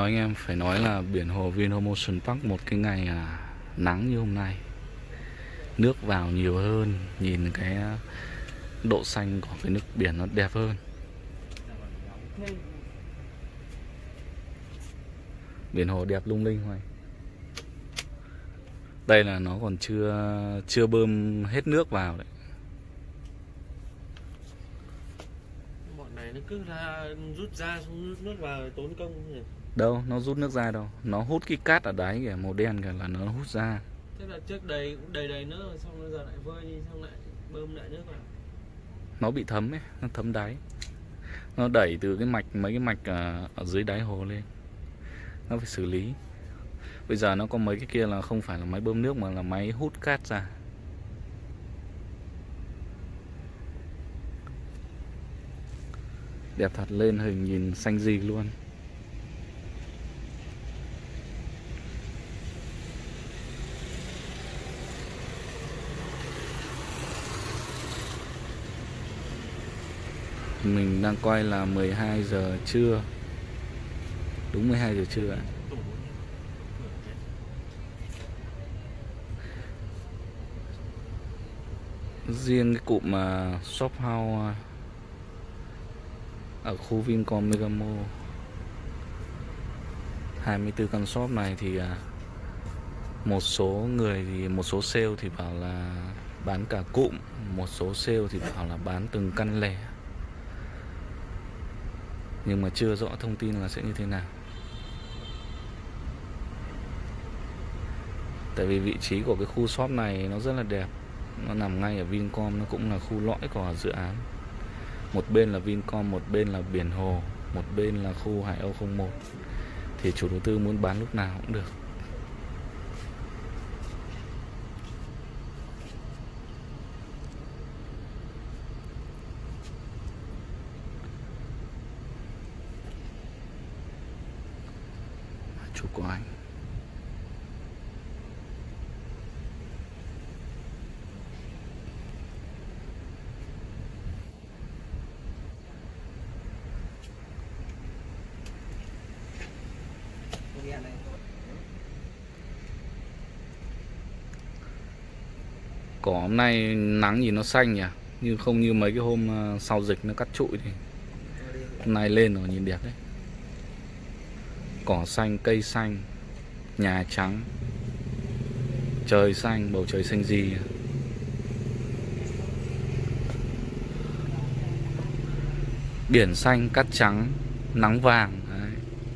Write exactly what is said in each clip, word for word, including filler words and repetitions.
anh em, phải nói là biển hồ Vinhomes Ocean Park một cái ngày à, nắng như hôm nay, nước vào nhiều hơn, nhìn cái độ xanh của cái nước biển nó đẹp hơn. Biển hồ đẹp lung linh hoài. Đây là nó còn chưa chưa bơm hết nước vào đấy. Bọn này nó cứ ra rút ra xong rút nước vào tốn công nhỉ? Đâu, nó rút nước ra đâu. Nó hút cái cát ở đáy kìa, màu đen kìa là nó hút ra. Thế là trước đây cũng đầy đầy nước rồi, xong rồi giờ lại vơi đi, xong lại bơm lại nước vào. Nó bị thấm ấy, nó thấm đáy. Nó đẩy từ cái mạch, mấy cái mạch ở dưới đáy hồ lên. Nó phải xử lý. Bây giờ nó có mấy cái kia là không phải là máy bơm nước mà là máy hút cát ra. Đẹp thật, lên hình nhìn xanh gì luôn. Mình đang quay là mười hai giờ trưa. Đúng mười hai giờ trưa ạ. Riêng cái cụm uh, shop house uh, ở khu Vincom Megamo hai mươi tư căn shop này thì uh, một số người thì một số sale thì bảo là bán cả cụm, một số sale thì bảo là bán từng căn lẻ, nhưng mà chưa rõ thông tin là sẽ như thế nào. Tại vì vị trí của cái khu shop này nó rất là đẹp. Nó nằm ngay ở Vincom, nó cũng là khu lõi của dự án. Một bên là Vincom, một bên là biển hồ, một bên là khu Hải Âu không một. Thì chủ đầu tư muốn bán lúc nào cũng được. Chụp của anh. Cỏ hôm nay nắng nhìn nó xanh nhỉ, như không như mấy cái hôm sau dịch nó cắt trụi thì hôm nay lên rồi nhìn đẹp đấy. Cỏ xanh, cây xanh, nhà trắng, trời xanh, bầu trời xanh gì. Biển xanh, cát trắng, nắng vàng. Đấy.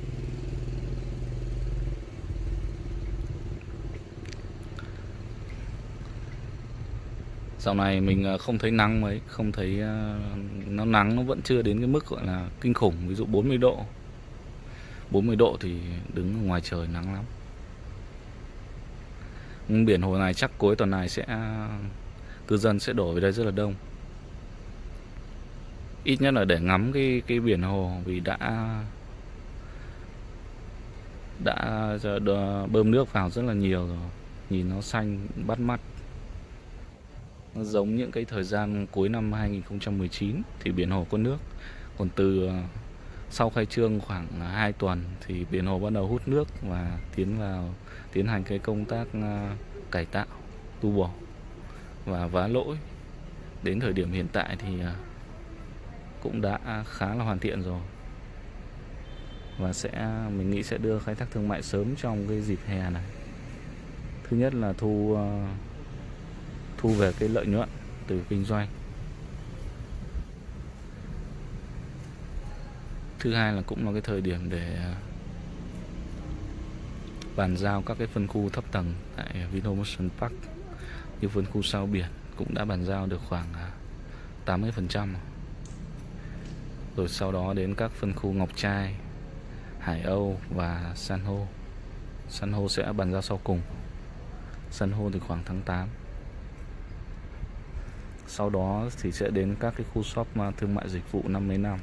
Dạo này mình không thấy nắng mấy, không thấy nó nắng, nó vẫn chưa đến cái mức gọi là kinh khủng. Ví dụ bốn mươi độ, bốn mươi độ thì đứng ở ngoài trời nắng lắm. Nhưng biển hồ này chắc cuối tuần này sẽ cư dân sẽ đổ về đây rất là đông. Ít nhất là để ngắm cái cái biển hồ, vì đã đã bơm nước vào rất là nhiều rồi, nhìn nó xanh bắt mắt. Nó giống những cái thời gian cuối năm hai nghìn không trăm mười chín thì biển hồ có nước. Còn từ sau khai trương khoảng hai tuần thì biển hồ bắt đầu hút nước và tiến vào tiến hành cái công tác cải tạo, tu bổ và vá lỗi. Đến thời điểm hiện tại thì cũng đã khá là hoàn thiện rồi, và sẽ mình nghĩ sẽ đưa khai thác thương mại sớm trong cái dịp hè này. Thứ nhất là thu thu về cái lợi nhuận từ kinh doanh. Thứ hai là cũng là cái thời điểm để bàn giao các cái phân khu thấp tầng tại Vinhomes Ocean Park. Như phân khu sao biển cũng đã bàn giao được khoảng tám mươi phần trăm. Rồi sau đó đến các phân khu Ngọc Trai, Hải Âu và San hô. San hô sẽ bàn giao sau cùng. San hô thì khoảng tháng tám. Sau đó thì sẽ đến các cái khu shop thương mại dịch vụ năm mươi năm.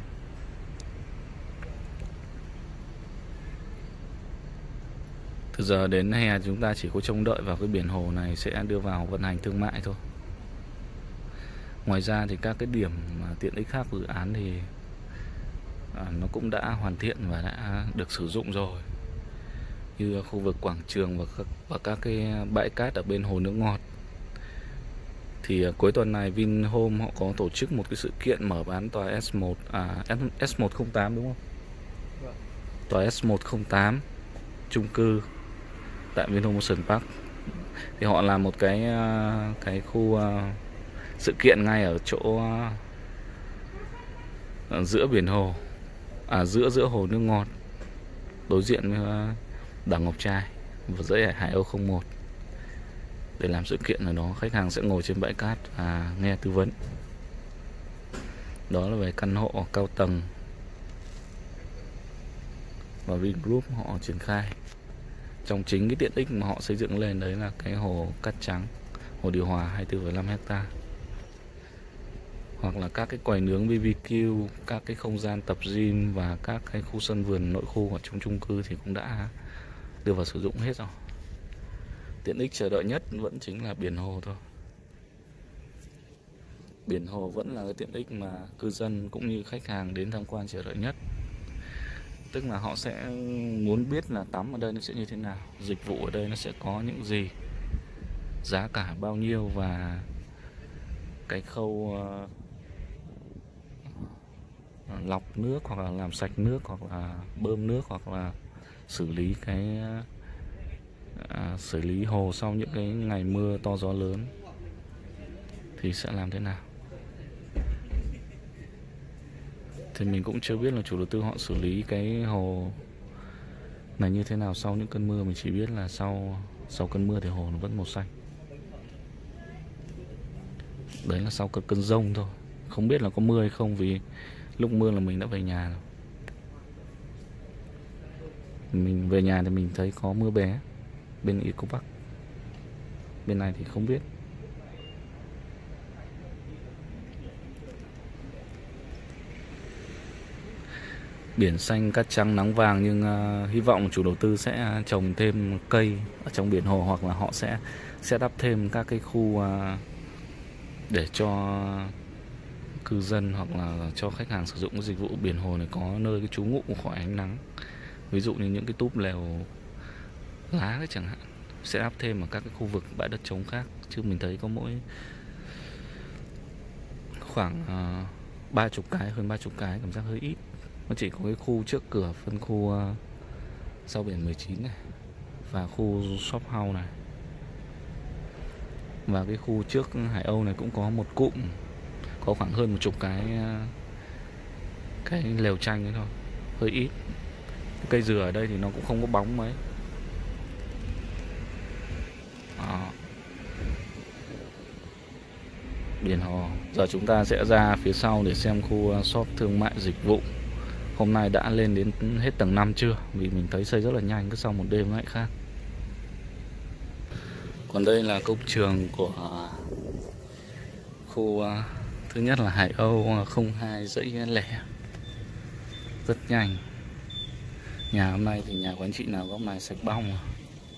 Từ giờ đến hè chúng ta chỉ có trông đợi vào cái biển hồ này sẽ đưa vào vận hành thương mại thôi. Ngoài ra thì các cái điểm tiện ích khác của dự án thì à, nó cũng đã hoàn thiện và đã được sử dụng rồi. như khu vực quảng trường và các, và các cái bãi cát ở bên hồ nước ngọt. Thì cuối tuần này Vinhome họ có tổ chức một cái sự kiện mở bán tòa S một à S một không tám đúng không? Vâng. Tòa S một không tám chung cư tại Vinhome Ocean Park. Thì họ làm một cái cái khu sự kiện ngay ở chỗ ở giữa biển hồ, à giữa giữa hồ nước ngọt, đối diện với đảo Ngọc Trai và dãy Hải Âu không một. Để làm sự kiện ở đó, khách hàng sẽ ngồi trên bãi cát và nghe tư vấn. Đó là về căn hộ cao tầng và Vingroup họ triển khai. Trong chính cái tiện ích mà họ xây dựng lên đấy là cái hồ cát trắng, hồ điều hòa hai mươi tư phẩy năm hecta. Hoặc là các cái quầy nướng bê bê quy, các cái không gian tập gym và các cái khu sân vườn nội khu ở trong chung cư thì cũng đã đưa vào sử dụng hết rồi. Tiện ích chờ đợi nhất vẫn chính là biển hồ thôi. Biển hồ vẫn là cái tiện ích mà cư dân cũng như khách hàng đến tham quan chờ đợi nhất. Tức là họ sẽ muốn biết là tắm ở đây nó sẽ như thế nào, dịch vụ ở đây nó sẽ có những gì, giá cả bao nhiêu và cái khâu uh, lọc nước hoặc là làm sạch nước hoặc là bơm nước hoặc là xử lý cái à, xử lý hồ sau những cái ngày mưa to gió lớn thì sẽ làm thế nào. Thì mình cũng chưa biết là chủ đầu tư họ xử lý cái hồ này như thế nào sau những cơn mưa. Mình chỉ biết là sau sau cơn mưa thì hồ nó vẫn màu xanh. Đấy là sau cơn cơn dông thôi. Không biết là có mưa hay không, vì lúc mưa là mình đã về nhà rồi. Mình về nhà thì mình thấy có mưa bé bên Eco Park. Bên này thì không biết. Biển xanh cát trắng nắng vàng, nhưng uh, hy vọng chủ đầu tư sẽ trồng thêm cây ở trong biển hồ, hoặc là họ sẽ sẽ đắp thêm các cái khu uh, để cho cư dân hoặc là cho khách hàng sử dụng cái dịch vụ biển hồ này có nơi cái trú ngụ khỏi ánh nắng. Ví dụ như những cái túp lều lá ấy chẳng hạn, sẽ áp thêm ở các cái khu vực bãi đất trống khác. Chứ mình thấy có mỗi khoảng ba chục cái, hơn ba chục cái, cảm giác hơi ít. Nó chỉ có cái khu trước cửa phân khu uh, sau biển mười chín này và khu shop house này, và cái khu trước Hải Âu này cũng có một cụm, có khoảng hơn một chục cái uh, cái lều tranh ấy thôi, hơi ít. Cái cây dừa ở đây thì nó cũng không có bóng mấy. Đó. Biển hồ. Giờ chúng ta sẽ ra phía sau để xem khu shop thương mại dịch vụ. Hôm nay đã lên đến hết tầng năm chưa? Vì mình thấy xây rất là nhanh, cứ sau một đêm lại khác. Còn đây là công trường của khu thứ nhất là Hải Âu không hai dãy lẻ. Rất nhanh. Nhà hôm nay thì nhà của anh chị nào góc này sạch bong rồi.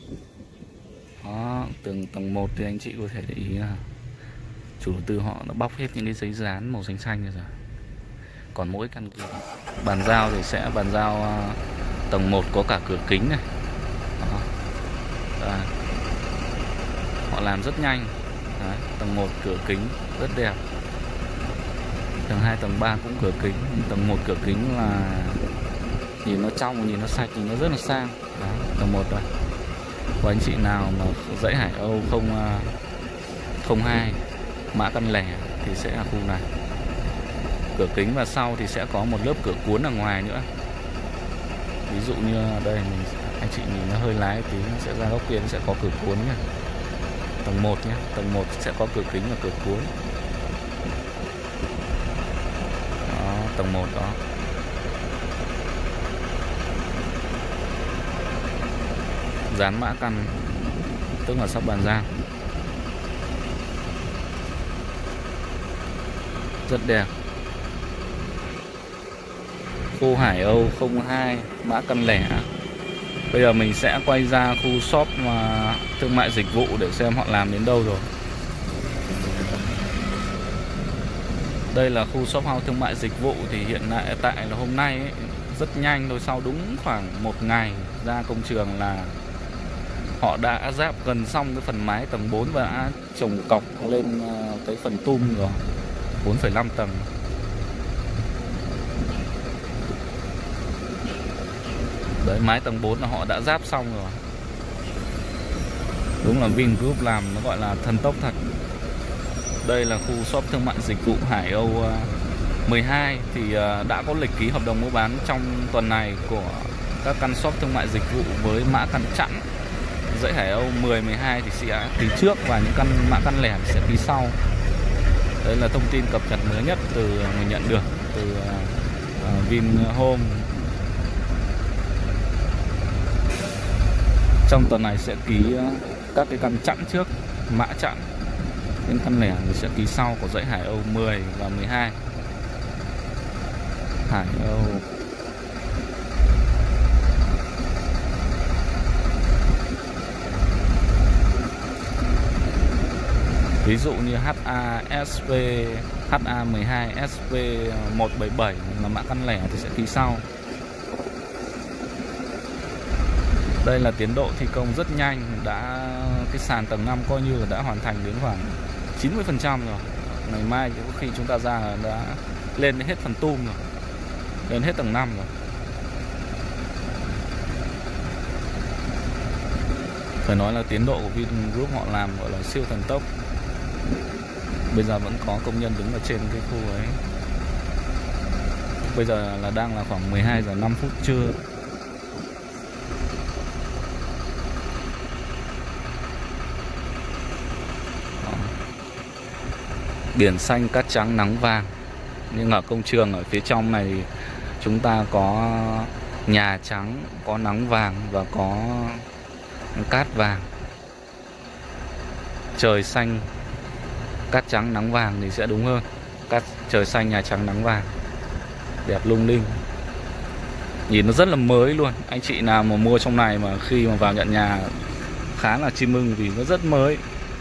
Đó, từng tầng một thì anh chị có thể để ý là chủ đầu tư họ đã bóc hết những cái giấy dán màu xanh xanh rồi. Còn mỗi căn kia bàn giao thì sẽ bàn giao tầng một có cả cửa kính này. Đó. Đó. Họ làm rất nhanh. Đấy, tầng một cửa kính rất đẹp. Tầng hai, tầng ba cũng cửa kính. Tầng một cửa kính là nhìn nó trong, nhìn nó sạch, nhìn nó rất là sang. Đó, tầng một rồi. Và anh chị nào mà dãy Hải Âu không không hai mã căn lẻ thì sẽ là khu này. Cửa kính và sau thì sẽ có một lớp cửa cuốn ở ngoài nữa. Ví dụ như đây mình, anh chị nhìn nó hơi lái tí, nó sẽ ra góc kia, nó sẽ có cửa cuốn nhá. Tầng một nhé, tầng một sẽ có cửa kính và cửa cuốn. Đó, tầng một đó. Dán mã căn, tức là sắp bàn giao. Rất đẹp. Khu Hải Âu không hai mã căn lẻ. Bây giờ mình sẽ quay ra khu shop mà thương mại dịch vụ để xem họ làm đến đâu rồi. Đây là khu shop house thương mại dịch vụ. Thì hiện tại tại là hôm nay ấy, rất nhanh thôi. Sau đúng khoảng một ngày ra công trường là họ đã ráp gần xong cái phần mái tầng bốn và đã trồng cọc lên cái phần tum rồi, bốn phẩy năm tầng. Đấy, mái tầng bốn là họ đã ráp xong rồi. Đúng là Vingroup làm nó gọi là thần tốc thật. Đây là khu shop thương mại dịch vụ Hải Âu mười hai thì đã có lịch ký hợp đồng mua bán trong tuần này của các căn shop thương mại dịch vụ với mã căn chẵn. Dãy Hải Âu mười, mười hai thì sẽ ký trước và những căn mã căn lẻ thì sẽ ký sau. Đây là thông tin cập nhật mới nhất từ mình nhận được từ uh, Vinhome. Trong tuần này sẽ ký uh, các cái căn chẵn trước, mã chẵn. Những căn lẻ thì sẽ ký sau của dãy Hải Âu mười và mười hai. Hải Âu ví dụ như hát a ét pê, hát a mười hai, ét pê một bảy bảy là mã căn lẻ thì sẽ ký sau. Đây là tiến độ thi công rất nhanh, đã cái sàn tầng năm coi như là đã hoàn thành đến khoảng chín mươi phần trăm rồi. Ngày mai có khi chúng ta ra là đã lên hết phần tum rồi, lên hết tầng năm rồi. Phải nói là tiến độ của Vingroup họ làm gọi là siêu thần tốc. Bây giờ vẫn có công nhân đứng ở trên cái khu ấy. Bây giờ là đang là khoảng mười hai giờ năm phút trưa. Đó. Biển xanh cát trắng nắng vàng. Nhưng ở công trường ở phía trong này chúng ta có nhà trắng, có nắng vàng và có cát vàng. Trời xanh cát trắng nắng vàng thì sẽ đúng hơn. Cát trời xanh nhà trắng nắng vàng, đẹp lung linh, nhìn nó rất là mới luôn. Anh chị nào mà mua trong này mà khi mà vào nhận nhà khá là chim ưng vì nó rất mới.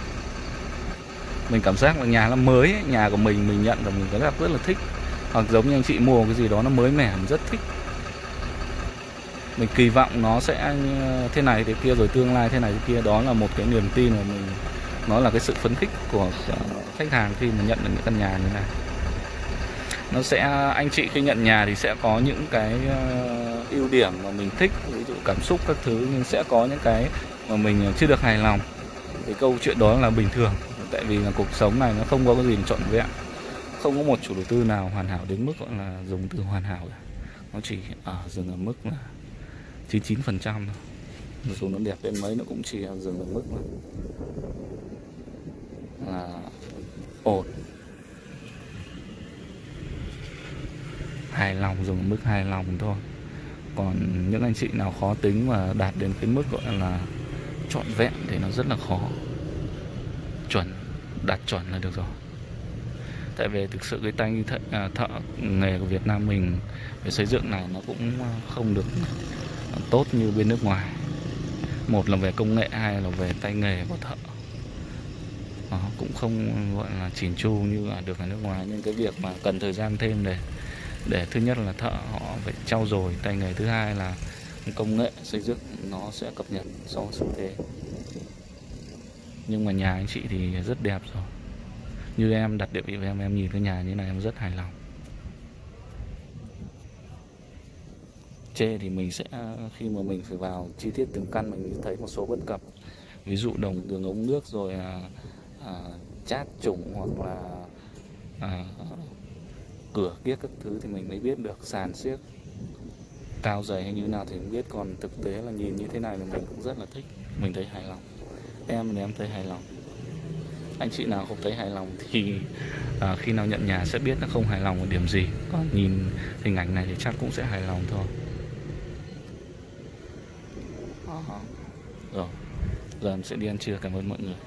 Mình cảm giác là nhà nó mới ấy. Nhà của mình mình nhận và mình cảm giác rất là thích. Hoặc giống như anh chị mua cái gì đó nó mới mẻ, mình rất thích. Mình kỳ vọng nó sẽ thế này thế kia rồi tương lai thế này thế kia. Đó là một cái niềm tin mà mình, nó là cái sự phấn khích của khách hàng khi mà nhận được những căn nhà như này. Nó sẽ, anh chị khi nhận nhà thì sẽ có những cái uh, ưu điểm mà mình thích, ví dụ cảm xúc các thứ, nhưng sẽ có những cái mà mình chưa được hài lòng. Thì câu chuyện đó là bình thường, tại vì là cuộc sống này nó không có cái gì trọn vẹn, không có một chủ đầu tư nào hoàn hảo đến mức gọi là dùng từ hoàn hảo cả. Nó chỉ ở dừng ở mức là chín mươi chín phần trăm thôi. Dù nó đẹp đến mấy nó cũng chỉ dừng ở mức là, là ổn, hài lòng, dùng ở mức hài lòng thôi. Còn những anh chị nào khó tính và đạt đến cái mức gọi là trọn vẹn thì nó rất là khó. Chuẩn, đạt chuẩn là được rồi. Tại vì thực sự cái tay thợ, thợ nghề của Việt Nam mình về xây dựng này nó cũng không được tốt như bên nước ngoài. Một là về công nghệ, hai là về tay nghề của thợ. Nó cũng không gọi là chỉn chu như là được ở nước ngoài. Nhưng cái việc mà cần thời gian thêm để để thứ nhất là thợ họ phải trau dồi tay nghề, thứ hai là công nghệ xây dựng nó sẽ cập nhật so với xu thế. Nhưng mà nhà anh chị thì rất đẹp rồi. Như em đặt địa vị với em, em nhìn cái nhà như này em rất hài lòng. Chê thì mình sẽ, khi mà mình phải vào chi tiết từng căn mình thấy một số bất cập. Ví dụ đồng đường ống nước rồi à, à, chát trùng hoặc là à, cửa kiếc các thứ thì mình mới biết được. Sàn xiếc cao dày hay như nào thì không biết. Còn thực tế là nhìn như thế này là mình cũng rất là thích, mình thấy hài lòng. Em thì em thấy hài lòng. Anh chị nào không thấy hài lòng thì à, khi nào nhận nhà sẽ biết nó không hài lòng ở điểm gì. Còn nhìn hình ảnh này thì chắc cũng sẽ hài lòng thôi. Rồi, giờ em sẽ đi ăn trưa. Cảm ơn mọi người.